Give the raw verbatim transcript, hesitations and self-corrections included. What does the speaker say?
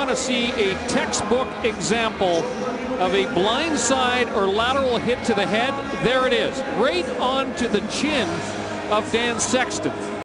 want to see a textbook example of a blindside or lateral hit to the head, there it is, right onto the chin of Dan Sexton.